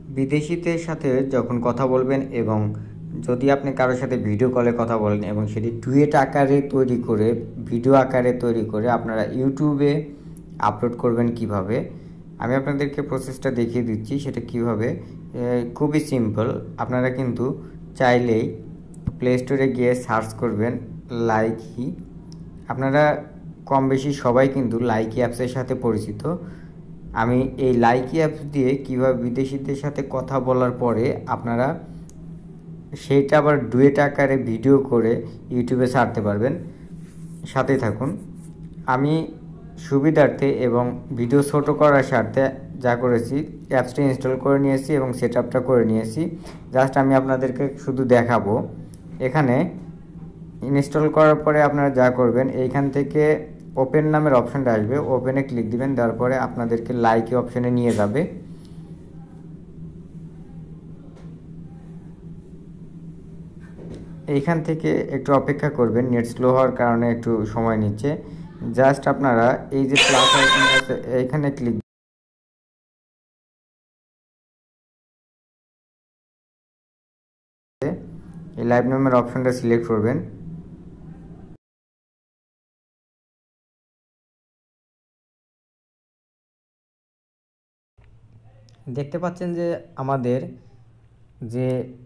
বিদেশিদের সাথে যখন কথা বলবেন এবং যদি আপনি কারোর সাথে ভিডিও কলে কথা বলেন এবং সেটি ডুয়েট আকারে তৈরি করে ভিডিও আকারে তৈরি করে আপনারা ইউটিউবে আপলোড করবেন কিভাবে, আমি আপনাদেরকে প্রসেসটা দেখিয়ে দিচ্ছি। সেটা কিভাবে, খুবই সিম্পল। আপনারা কিন্তু চাইলেই প্লে স্টোরে গিয়ে সার্চ করবেন লাইকি। আপনারা কম বেশি সবাই কিন্তু লাইকি অ্যাপসের সাথে পরিচিত। আমি এই লাইকি অ্যাপস দিয়ে কীভাবে বিদেশিদের সাথে কথা বলার পরে আপনারা সেইটা আবার ডুয়েট আকারে ভিডিও করে ইউটিউবে ছাড়তে পারবেন। সাথে থাকুন। আমি সুবিধার্থে এবং ভিডিও ছোট করার স্বার্থে যা করেছি, অ্যাপসটা ইনস্টল করে নিয়েছি এবং সেট আপটা করে নিয়েছি। জাস্ট আমি আপনাদেরকে শুধু দেখাবো। এখানে ইনস্টল করার পরে আপনারা যা করবেন, এইখান থেকে ওপেন নামের অপশানটা আসবে, ওপেনে ক্লিক দিবেন। দেওয়ার পরে আপনাদেরকে লাইকি অপশানে নিয়ে যাবে। এইখান থেকে একটু অপেক্ষা করবেন, নেট স্লো হওয়ার কারণে একটু সময় নিচ্ছে। জাস্ট আপনারা এই যে প্লাস আইকন আছে এইখানে ক্লিক এই লাইভ নামের অপশনটা সিলেক্ট করবেন। দেখতে পাচ্ছেন যে আমাদের যে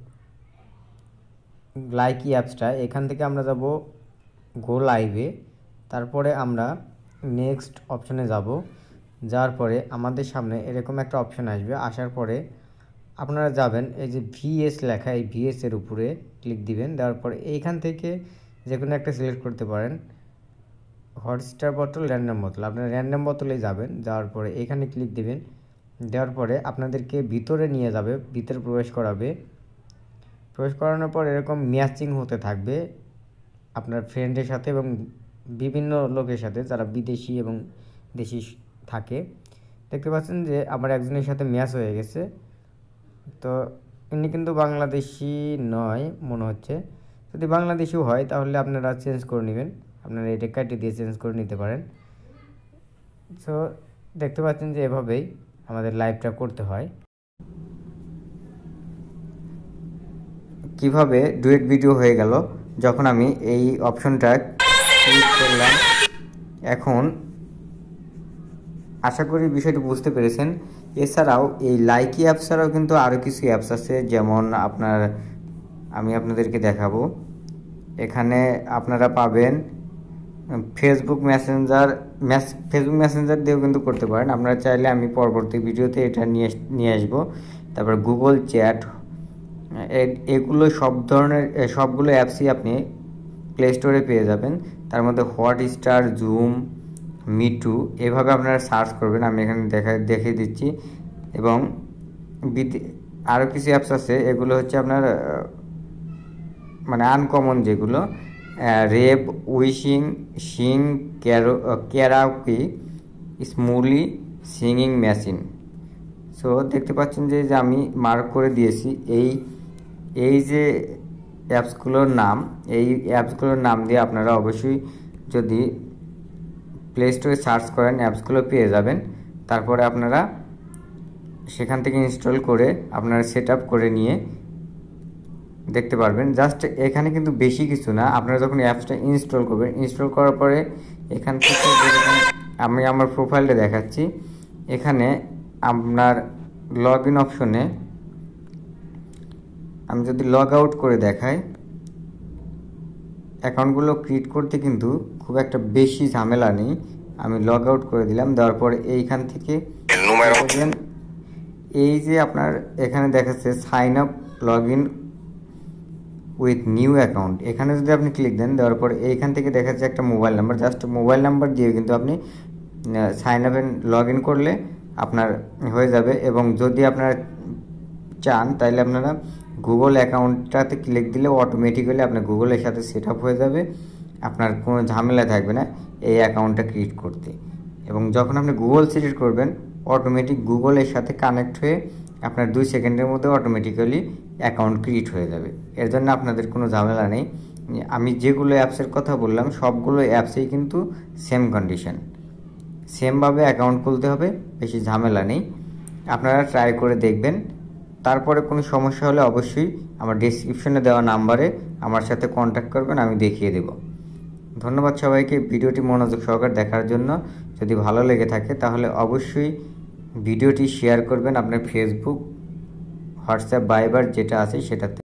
লাইকি অ্যাপসটা, এখান থেকে আমরা যাব গো লাইভে। তারপরে আমরা নেক্সট অপশনে যাব। যাওয়ার পরে আমাদের সামনে এরকম একটা অপশন আসবে। আসার পরে আপনারা যাবেন এই যে ভিএস লেখা, এই ভিএস এর উপরে ক্লিক দিবেন। দেওয়ার পরে এইখান থেকে যে কোনো একটা সিলেক্ট করতে পারেন, হটস্টার বোতল, র্যান্ডম বোতল। আপনারা র্যান্ডম বোতলেই যাবেন। যাওয়ার পরে এখানে ক্লিক দিবেন। দেওয়ার পরে আপনাদেরকে ভিতরে নিয়ে যাবে, ভিতরে প্রবেশ করাবে। প্রবেশ করানোর পর এরকম ম্যাচিং হতে থাকবে আপনার ফ্রেন্ডের সাথে এবং বিভিন্ন লোকের সাথে যারা বিদেশি এবং দেশি থাকে। দেখতে পাচ্ছেন যে আমার একজনের সাথে ম্যাচ হয়ে গেছে। তো ইনি কিন্তু বাংলাদেশি নয় মনে হচ্ছে। যদি বাংলাদেশিও হয় তাহলে আপনারা চেঞ্জ করে নেবেন, আপনারা এটা কাটিয়ে দিয়ে চেঞ্জ করে নিতে পারেন। সো দেখতে পাচ্ছেন যে এভাবেই আমাদের লাইভটা করতে হয়। কিভাবে ডুয়েট ভিডিও হয়ে গেল যখন আমি এই অপশনটা ক্লিক করলাম। এখন আশা করি বিষয়টি বুঝতে পেরেছেন। এছাড়াও এই লাইকি অ্যাপস ছাড়াও কিন্তু আরও কিছু অ্যাপস আছে, যেমন আমি আপনাদেরকে দেখাবো। এখানে আপনারা পাবেন ফেসবুক মেসেঞ্জার দিয়েও কিন্তু করতে পারেন। আপনারা চাইলে আমি পরবর্তী ভিডিওতে এটা নিয়ে আসবো। তারপর গুগল চ্যাট, এগুলো সবগুলো অ্যাপসই আপনি প্লে স্টোরে পেয়ে যাবেন। তার মধ্যে হটস্টার, জুম, মিটু, এভাবে আপনারা সার্চ করবেন। আমি এখানে দেখিয়ে দিচ্ছি। এবং আরও কিছু অ্যাপস আছে, এগুলো হচ্ছে আপনার মানে আনকমন যেগুলো, rap, wishing, sing, karaoke, Smule, singing machine. So দেখতে পাচ্ছেন যে আমি মার্ক করে দিয়েছি এই যে অ্যাপসগুলোর নাম দিয়ে আপনারা অবশ্যই যদি প্লে স্টোরে সার্চ করেন অ্যাপসগুলো পেয়ে যাবেন। তারপরে আপনারা সেখান থেকে ইনস্টল করে আপনারা সেট আপ করে নিয়ে দেখতে পারবেন। জাস্ট এখানে কিন্তু বেশি কিছু না। আপনারা যখন অ্যাপসটা ইনস্টল করবেন, ইনস্টল করার পরে এখান থেকে আমি আমার প্রোফাইলটা দেখাচ্ছি। এখানে আপনার লগ ইন অপশনে আমি যদি লগ আউট করে দেখাই, অ্যাকাউন্টগুলো ক্রিয়েট করতে কিন্তু খুব একটা বেশি ঝামেলা নেই। আমি লগ আউট করে দিলাম। দেওয়ার পরে এইখান থেকে এই যে আপনার এখানে দেখাচ্ছে sign up log in with new account, এখানে যদি আপনি ক্লিক দেন, দেওয়ার পরে এইখান থেকে দেখাচ্ছে একটা mobile number. Just mobile number দিয়ে কিন্তু আপনি সাইন আপ লগ ইন করলে আপনার হয়ে যাবে। এবং যদি আপনারা চান তাহলে আপনারা গুগল অ্যাকাউন্টটাতে ক্লিক দিলে অটোমেটিক্যালি আপনার গুগলের সাথে সেট আপ হয়ে যাবে। আপনার কোনো ঝামেলা থাকবে না এই অ্যাকাউন্টটা ক্রিয়েট করতে। এবং যখন আপনি গুগল সিলেক্ট করবেন, অটোমেটিক গুগলের সাথে কানেক্ট হয়ে আপনার 2 সেকেন্ডের মধ্যে অটোমেটিক্যালি অ্যাকাউন্ট ক্রিয়েট হয়ে যাবে। এর জন্য আপনাদের কোনো ঝামেলা নেই। আমি যেগুলো অ্যাপসের কথা বললাম সবগুলো অ্যাপসেই কিন্তু সেম কন্ডিশন, সেমভাবে অ্যাকাউন্ট খুলতে হবে, বেশি ঝামেলা নেই। আপনারা ট্রাই করে দেখবেন। তারপরে কোনো সমস্যা হলে অবশ্যই আমার ডেসক্রিপশনে দেওয়া নাম্বারে আমার সাথে কন্ট্যাক্ট করবেন, আমি দেখিয়ে দেব। ধন্যবাদ সবাইকে ভিডিওটি মনোযোগ সহকারে দেখার জন্য। যদি ভালো লেগে থাকে তাহলে অবশ্যই ভিডিওটি শেয়ার করবেন আপনার ফেসবুক, হোয়াটসঅ্যাপ, ভাইবার যেটা আছে সেটাতে।